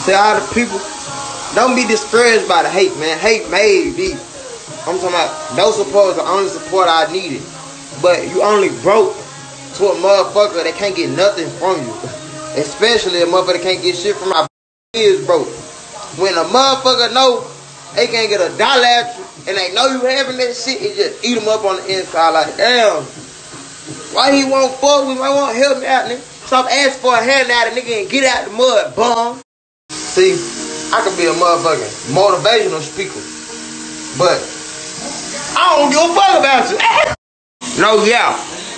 To all the people, don't be discouraged by the hate, man. Hate made me. I'm talking about no support is the only support I needed. But you only broke to a motherfucker that can't get nothing from you. Especially a motherfucker that can't get shit from my is broke. When a motherfucker know they can't get $1 at you and they know you having that shit, it just eat them up on the inside like, damn. Why he won't fuck with me? Why won't help me out, nigga? Stop asking for a hand out, nigga, and get out the mud, bum. See, I could be a motherfucking motivational speaker, but I don't give a fuck about you. No, yeah.